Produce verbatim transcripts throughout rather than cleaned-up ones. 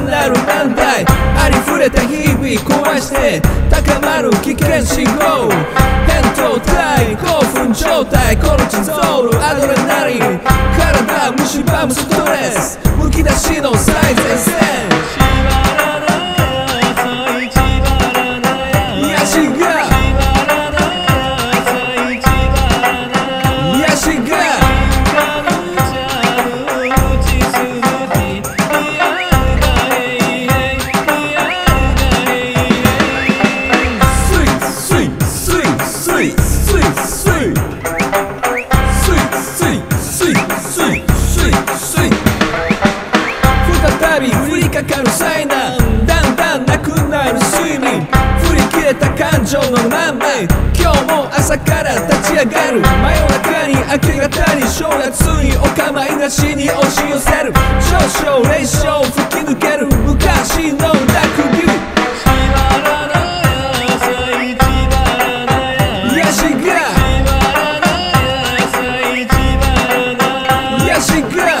単なる難題、ありふれた日々壊して高まる危険信号、扁桃体興奮状態コルチゾールアドレナリン、体蝕むストレスむき出しの最前線、癒しが癒しが再び降りかかる災難、だんだんなくなる睡眠、振り切れた感情の難題、今日も朝から立ち上がる、真夜中に明け方に正月にお構いなしに押し寄せる、少々霊障吹き抜ける昔の濁流、癒しが癒しが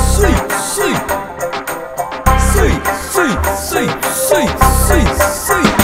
スイ